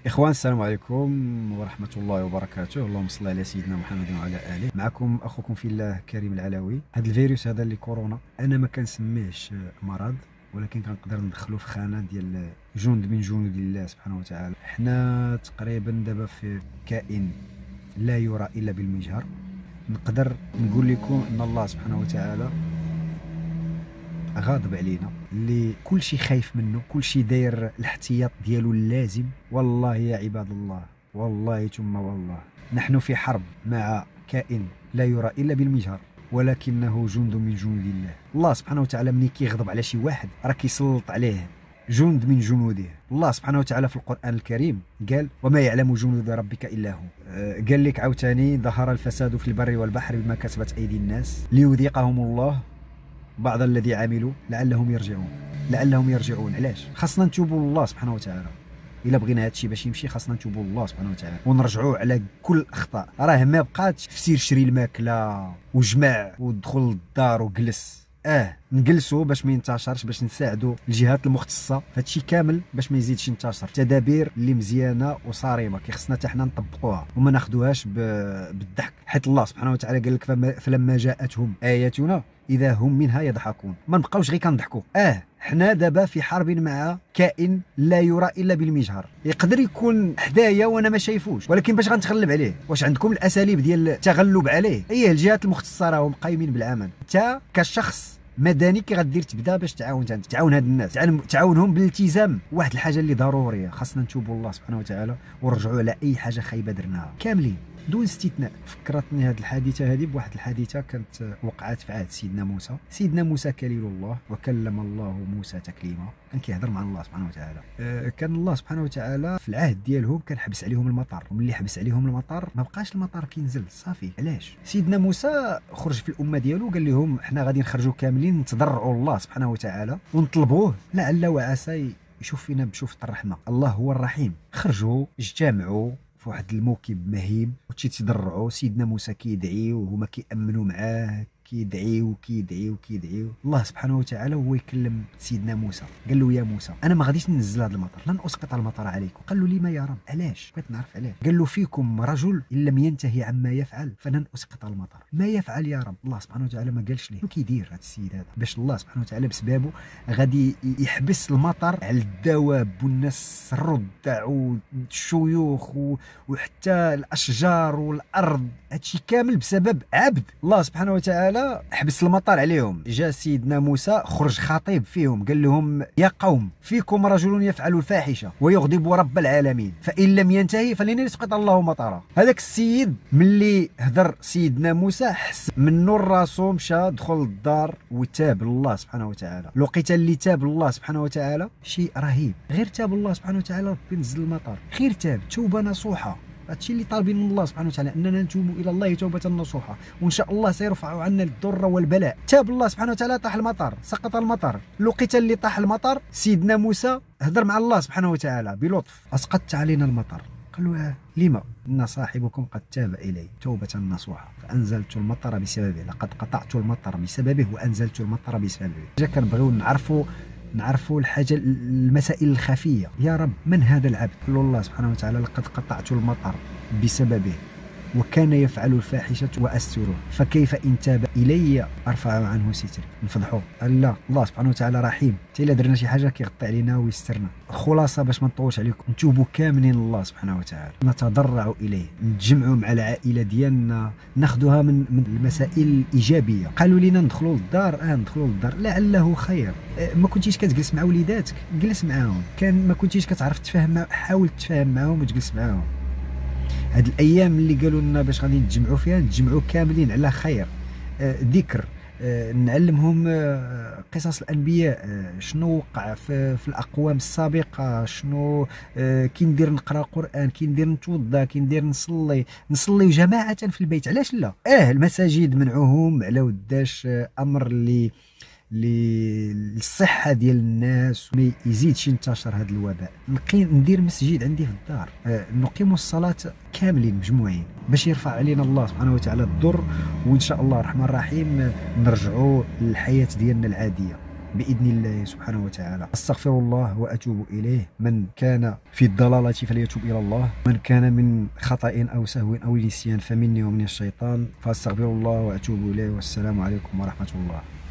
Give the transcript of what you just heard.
إخوان، السلام عليكم ورحمة الله وبركاته. اللهم صل على سيدنا محمد وعلى آله. معكم أخوكم في الله كريم العلوي. هذا الفيروس هذا اللي كورونا أنا ما كنسميهش مرض، ولكن كنقدر ندخلو في خانة ديال جند من جنود الله سبحانه وتعالى. حنا تقريبا دابا في كائن لا يرى إلا بالمجهر. نقدر نقول لكم أن الله سبحانه وتعالى غاضب علينا، اللي كل شيء خايف منه، كل شيء داير الاحتياط ديالو اللازم. والله يا عباد الله، والله ثم والله، نحن في حرب مع كائن لا يرى الا بالمجهر، ولكنه جند من جنود الله. الله سبحانه وتعالى ملي كيغضب على شي واحد راه كيسلط عليه جند من جنوده. الله سبحانه وتعالى في القرآن الكريم قال: وما يعلم جنود ربك إلا هو. قال لك عاوتاني: ظهر الفساد في البر والبحر بما كسبت أيدي الناس ليذيقهم الله بعض الذي عملوا لعلهم يرجعون. علاش خاصنا نتوبوا لله سبحانه وتعالى؟ الا بغينا هادشي باش يمشي خاصنا نتوبوا لله سبحانه وتعالى ونرجعوا على كل الاخطاء. راه ما بقاتش في سير شري الماكله وجمع ودخل للدار وجلس. نجلسوا باش ما ينتشرش، باش نساعدوا الجهات المختصه هادشي كامل باش ما يزيدش ينتشر. تدابير اللي مزيانه وصارمه خصنا حتى حنا نطبقوها وما ناخذوهاش بالضحك، حيت الله سبحانه وتعالى قال لك: فلما جاءتهم اياتنا اذا هم منها يضحكون. ما نبقاوش غير كنضحكوا. حنا دابا في حرب مع كائن لا يرى الا بالمجهر. يقدر يكون حدايا وانا ما شايفوش، ولكن باش غنتغلب عليه؟ واش عندكم الاساليب ديال التغلب عليه؟ هي الجهات المختصه راهم قايمين بالعمل. انت كشخص مدني كي غدير تبدا باش تعاون هاد الناس، تعاونهم بالالتزام. واحد الحاجه اللي ضروريه، خاصنا نتوبوا الله سبحانه وتعالى ونرجعوا على اي حاجه خايبه درناها كاملين دون استثناء. فكرتني هذه الحادثه هذه بواحد الحادثه كانت وقعت في عهد سيدنا موسى كليل الله، وكلم الله موسى تكليما. كان كيهضر مع الله سبحانه وتعالى. كان الله سبحانه وتعالى في العهد ديالهم كان حبس عليهم المطر، وملي حبس عليهم المطر ما بقاش المطر كينزل صافي. علاش؟ سيدنا موسى خرج في الامه ديالو قال لهم: حنا غادي نخرجوا كاملين نتضرعوا الله سبحانه وتعالى ونطلبوه لعل وعسى يشوف فينا بشوفة الرحمه. الله هو الرحيم. خرجوا اجتمعوا في واحد الموكب مهيب وتيتضرعوا. سيدنا موسى كيدعي وهما كيأمنوا معاه، كيدعيو. الله سبحانه وتعالى هو يكلم سيدنا موسى، قال له: يا موسى، انا ما غاديش ننزل هذا المطر، لن اسقط المطر عليكم. قال له: لما يا رب؟ علاش؟ بغيت نعرف علاش. قال له: فيكم رجل ان لم ينتهي عما يفعل فلن اسقط المطر. ما يفعل يا رب؟ الله سبحانه وتعالى ما قالش ليه شنو كيدير هذا السيد هذا، باش الله سبحانه وتعالى بسببه غادي يحبس المطر على الدواب والناس الرضع والشيوخ وحتى الاشجار والارض. هادشي كامل بسبب عبد الله سبحانه وتعالى حبس المطر عليهم. جاء سيدنا موسى خرج خطيب فيهم، قال لهم: يا قوم، فيكم رجل يفعل الفاحشه ويغضب رب العالمين، فان لم ينتهي فلن يسقط الله مطره. هذاك السيد ملي هدر سيدنا موسى حس من نور راسو، مشى دخل للدار وتاب لله سبحانه وتعالى. لقيت اللي تاب لله سبحانه وتعالى شيء رهيب. غير تاب الله سبحانه وتعالى ربي نزل المطر. غير تاب، توبه نصوحه. هادشي اللي طالبين من الله سبحانه وتعالى، اننا نتوب الى الله توبه نصوحه، وان شاء الله سيرفع عنا الضر والبلاء. تاب الله سبحانه وتعالى، طاح المطر، سقط المطر. لقيت اللي طاح المطر، سيدنا موسى هدر مع الله سبحانه وتعالى بلطف: اسقطت علينا المطر. قال له: لما؟ ان صاحبكم قد تاب الي توبه نصوحه فانزلت المطر بسببه، لقد قطعت المطر بسببه وانزلت المطر بسببه. جا كنبغيو نعرفوا الحاجه، المسائل الخفيه. يا رب، من هذا العبد؟ قال الله سبحانه وتعالى: لقد قطعت المطر بسببه وكان يفعل الفاحشه واستره، فكيف ان تاب الي ارفع عنه ستري. نفضحوه؟ لا، الله سبحانه وتعالى رحيم، حتى الا درنا شي حاجه كيغطي علينا ويسترنا. الخلاصه باش ما نطولش عليكم، نتوبوا كاملين لله سبحانه وتعالى، نتضرعوا اليه، نتجمعوا مع العائله ديالنا، ناخذوها من المسائل الايجابيه. قالوا لنا ندخلوا للدار، ندخلوا للدار لعله خير. ما كنتيش كتجلس مع وليداتك، جلس معاهم. كان ما كنتيش كتعرف تفاهم معاهم، حاول تفاهم معاهم وتجلس معاهم. هاد الايام اللي قالوا لنا باش غادي نتجمعوا فيها، نتجمعوا كاملين على خير، ذكر، نعلمهم قصص الانبياء، شنو وقع في الاقوام السابقه، شنو كي ندير نقرا قران، كي ندير نتوضا، كي ندير نصلي جماعه في البيت. علاش لا؟ المساجد منعوهم على وداش امر اللي للصحه ديال الناس وما يزيدش ينتشر هذا الوباء. ندير مسجد عندي في الدار، نقيم الصلاه كاملين مجموعين باش يرفع علينا الله سبحانه وتعالى الضر، وان شاء الله الرحمن الرحيم نرجعوا للحياه ديالنا العاديه. بإذن الله سبحانه وتعالى. أستغفر الله وأتوب إليه. من كان في الضلالة فليتوب إلى الله، من كان من خطأ أو سهو أو نسيان فمني ومن الشيطان، فأستغفر الله وأتوب إليه. والسلام عليكم ورحمة الله.